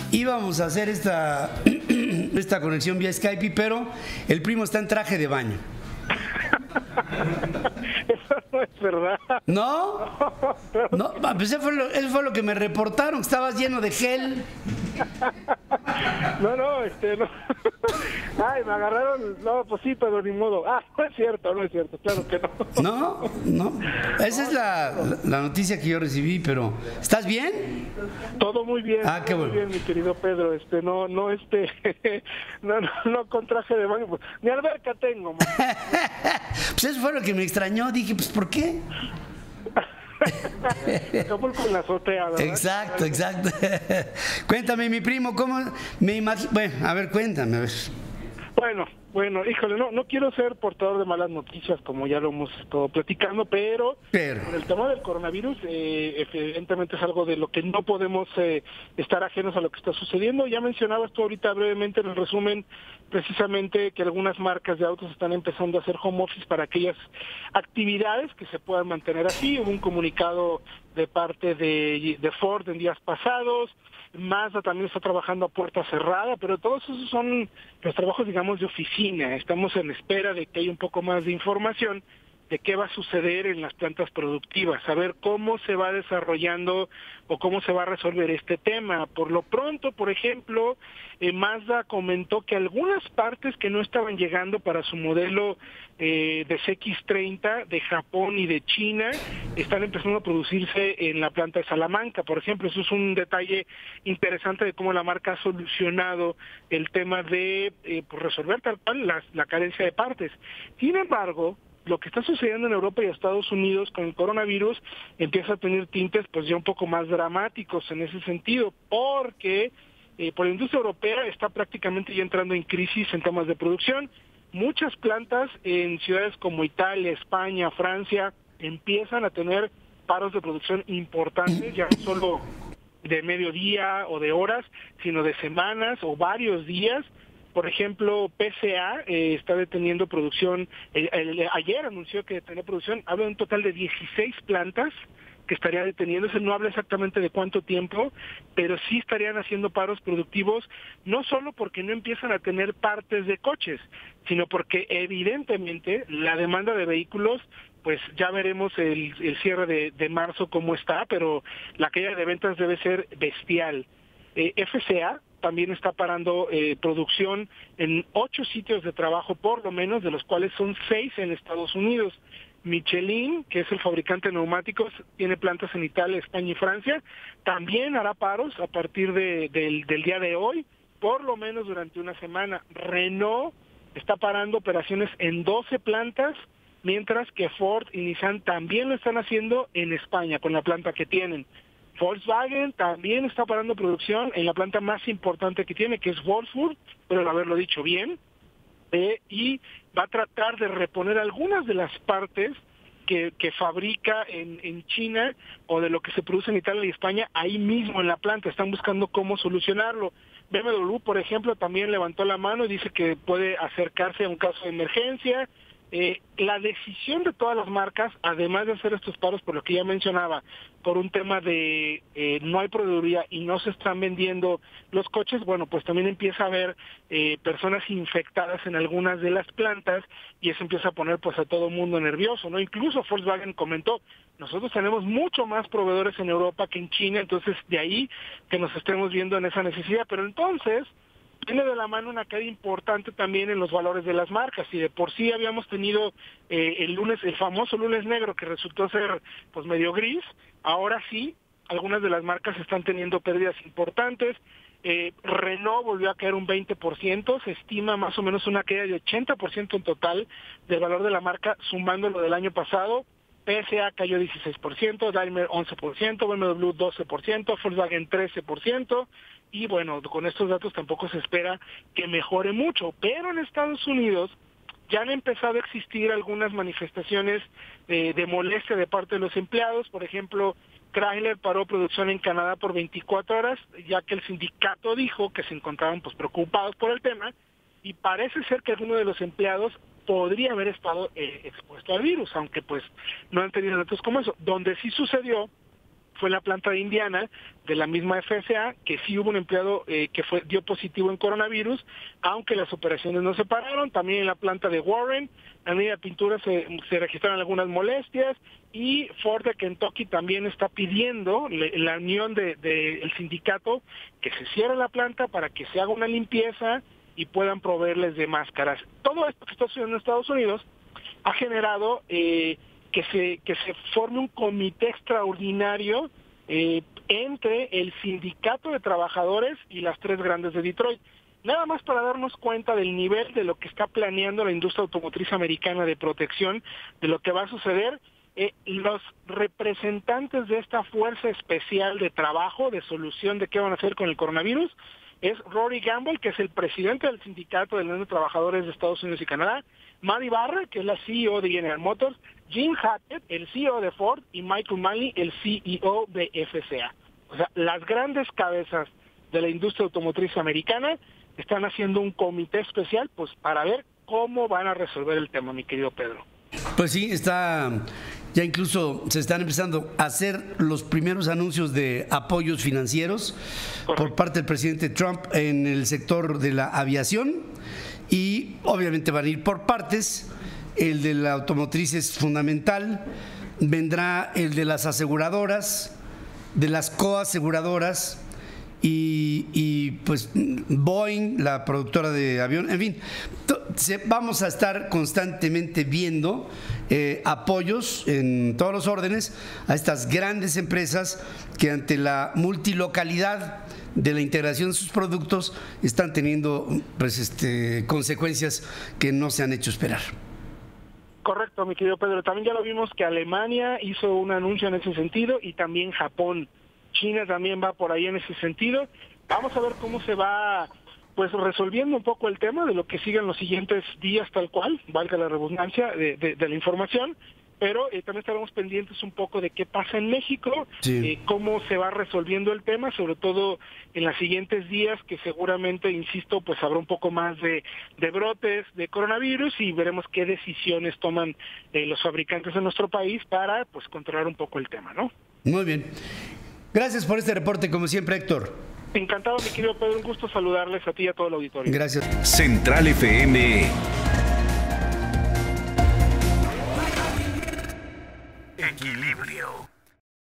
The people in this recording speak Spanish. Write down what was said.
íbamos a hacer esta conexión vía Skype, pero el primo está en traje de baño. Eso no es verdad. ¿No? No, pues eso fue lo que me reportaron, que estabas lleno de gel. No. Ay, me agarraron. No, pues sí, pero ni modo. No es cierto, claro que no. No. Esa es la noticia que yo recibí, pero ¿estás bien? Todo muy bien. Qué bueno. Muy bien, mi querido Pedro. No con traje de baño, pues, ni alberca tengo. Pues eso fue lo que me extrañó. Dije, pues ¿por qué? Acapulco en la azotea, ¿verdad? Exacto. Cuéntame, mi primo, ¿cómo me imagino? Bueno, a ver, cuéntame, a ver. Bueno, híjole, no quiero ser portador de malas noticias, como ya lo hemos estado platicando, pero el tema del coronavirus, evidentemente es algo de lo que no podemos estar ajenos a lo que está sucediendo. Ya mencionabas tú ahorita brevemente en el resumen, precisamente que algunas marcas de autos están empezando a hacer home office para aquellas actividades que se puedan mantener así. Hubo un comunicado de parte de Ford en días pasados. Mazda también está trabajando a puerta cerrada, pero todos esos son los trabajos, digamos, de oficina. Estamos en espera de que haya un poco más de información de qué va a suceder en las plantas productivas, saber cómo se va desarrollando o cómo se va a resolver este tema. Por lo pronto, por ejemplo, Mazda comentó que algunas partes que no estaban llegando para su modelo de CX-30 de Japón y de China están empezando a producirse en la planta de Salamanca, por ejemplo. Eso es un detalle interesante de cómo la marca ha solucionado el tema de pues resolver tal cual la carencia de partes. Sin embargo, lo que está sucediendo en Europa y Estados Unidos con el coronavirus empieza a tener tintes pues ya un poco más dramáticos en ese sentido, porque por la industria europea está prácticamente ya entrando en crisis en temas de producción. Muchas plantas en ciudades como Italia, España, Francia empiezan a tener paros de producción importantes, ya no solo de mediodía o de horas, sino de semanas o varios días. Por ejemplo, PSA está deteniendo producción, ayer anunció que detenía producción, habla de un total de 16 plantas que estaría deteniéndose, no habla exactamente de cuánto tiempo, pero sí estarían haciendo paros productivos, no solo porque no empiezan a tener partes de coches, sino porque evidentemente la demanda de vehículos, pues ya veremos el cierre de marzo cómo está, pero la caída de ventas debe ser bestial. FCA también está parando producción en 8 sitios de trabajo por lo menos, de los cuales son 6 en Estados Unidos. Michelin, que es el fabricante de neumáticos, tiene plantas en Italia, España y Francia, también hará paros a partir del día de hoy, por lo menos durante una semana. Renault está parando operaciones en 12 plantas, mientras que Ford y Nissan también lo están haciendo en España, con la planta que tienen. Volkswagen también está parando producción en la planta más importante que tiene, que es Wolfsburg, pero haberlo dicho bien, y va a tratar de reponer algunas de las partes que fabrica en China o de lo que se produce en Italia y España ahí mismo en la planta. Están buscando cómo solucionarlo. BMW, por ejemplo, también levantó la mano y dice que puede acercarse a un caso de emergencia. La decisión de todas las marcas, además de hacer estos paros, por lo que ya mencionaba, por un tema de no hay proveeduría y no se están vendiendo los coches, bueno, pues también empieza a haber personas infectadas en algunas de las plantas y eso empieza a poner pues a todo mundo nervioso, ¿no? Incluso Volkswagen comentó, nosotros tenemos mucho más proveedores en Europa que en China, entonces de ahí que nos estemos viendo en esa necesidad, pero entonces tiene de la mano una caída importante también en los valores de las marcas, y de por sí habíamos tenido el famoso lunes negro que resultó ser pues medio gris. Ahora sí, algunas de las marcas están teniendo pérdidas importantes. Renault volvió a caer un 20%, se estima más o menos una caída de 80% en total del valor de la marca, sumando lo del año pasado. PSA cayó 16%, Daimler 11%, BMW 12%, Volkswagen 13%, y bueno, con estos datos tampoco se espera que mejore mucho, pero en Estados Unidos ya han empezado a existir algunas manifestaciones de molestia de parte de los empleados. Por ejemplo, Chrysler paró producción en Canadá por 24 horas, ya que el sindicato dijo que se encontraban pues preocupados por el tema, y parece ser que alguno de los empleados podría haber estado expuesto al virus, aunque pues no han tenido datos como eso. Donde sí sucedió fue la planta de Indiana, de la misma FSA, que sí hubo un empleado que dio positivo en coronavirus, aunque las operaciones no se pararon. También en la planta de Warren, en la línea de pintura se registraron algunas molestias, y Ford de Kentucky también está pidiendo la unión del sindicato que se cierre la planta para que se haga una limpieza y puedan proveerles de máscaras. Todo esto que está sucediendo en Estados Unidos ha generado que se forme un comité extraordinario entre el sindicato de trabajadores y las tres grandes de Detroit. Nada más para darnos cuenta del nivel de lo que está planeando la industria automotriz americana de protección, de lo que va a suceder. Los representantes de esta fuerza especial de trabajo, de solución de qué van a hacer con el coronavirus, es Rory Gamble, que es el presidente del sindicato de los trabajadores de Estados Unidos y Canadá, Maddie Barra, que es la CEO de General Motors, Jim Hackett, el CEO de Ford, y Michael Manley, el CEO de FCA. O sea, las grandes cabezas de la industria automotriz americana están haciendo un comité especial pues para ver cómo van a resolver el tema, mi querido Pedro. Pues sí, ya incluso se están empezando a hacer los primeros anuncios de apoyos financieros por parte del presidente Trump en el sector de la aviación, y obviamente van a ir por partes. El de la automotriz es fundamental, vendrá el de las aseguradoras, de las coaseguradoras, y pues Boeing, la productora de avión, en fin, vamos a estar constantemente viendo apoyos en todos los órdenes a estas grandes empresas que ante la multilocalidad de la integración de sus productos están teniendo pues consecuencias que no se han hecho esperar. Correcto, mi querido Pedro. También ya lo vimos que Alemania hizo un anuncio en ese sentido, y también Japón. China también va por ahí en ese sentido. Vamos a ver cómo se va pues resolviendo un poco el tema de lo que sigan los siguientes días, tal cual, valga la redundancia de la información, pero también estaremos pendientes un poco de qué pasa en México, sí, cómo se va resolviendo el tema, sobre todo en los siguientes días, que seguramente, insisto, pues habrá un poco más de brotes de coronavirus, y veremos qué decisiones toman los fabricantes de nuestro país para pues controlar un poco el tema, ¿no? Muy bien. Gracias por este reporte, como siempre, Héctor. Encantado, mi querido Pedro, un gusto saludarles a ti y a todo el auditorio. Gracias. Central FM